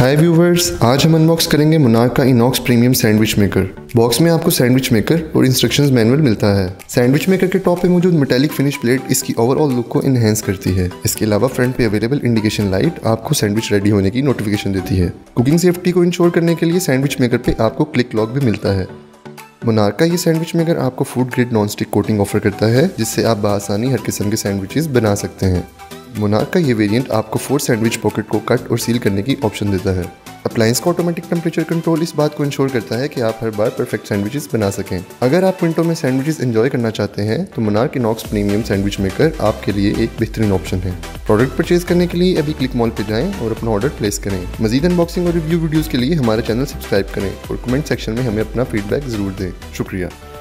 हाय viewers, आज हम unbox करेंगे मोनार्क का inox premium sandwich maker. Box में आपको सैंडविच मेकर और इंस्ट्रक्शंस मैनुअल मिलता है। सैंडविच मेकर के टॉप पे मौजूद मेटालिक फिनिश प्लेट इसकी ओवरऑल लुक को इनहेंस करती है। इसके अलावा फ्रंट पे अवेलेबल इंडिकेशन लाइट आपको सैंडविच रेडी होने की नोटिफिकेशन देती है। कुकिंग सेफ्टी को इंश्योर करने के लिए सैंडविच मेकर पे आपको क्लिक लॉक भी मिलता है। मोनार्क का ये सैंडविच मेकर आपको food grade non stick coating offer करता है, जिससे आप बआसानी हर किस्म के सैंडविचेस बना सकते हैं। मोनार्क का ये वेरिएंट आपको 4 सैंडविच पॉकेट को कट और सील करने की ऑप्शन देता है। अप्लायंस का ऑटोमेटिक टेम्परेचर कंट्रोल इस बात को इंश्योर करता है कि आप हर बार परफेक्ट सैंडविचेस बना सकें। अगर आप मिनटों में सैंडविचेस एंजॉय करना चाहते हैं तो Monarch inox premium sandwich maker आपके लिए एक बेहतरीन ऑप्शन है। प्रोडक्ट परचेज करने के लिए अभी क्लिक मॉल पर जाएं और अपना ऑर्डर प्लेस करें। मजीद अनबॉक्सिंग और रिव्यू वीडियोज़ के लिए हमारे चैनल सब्सक्राइब करें और कमेंट सेक्शन में हमें अपना फीडबैक ज़रूर दें। शुक्रिया।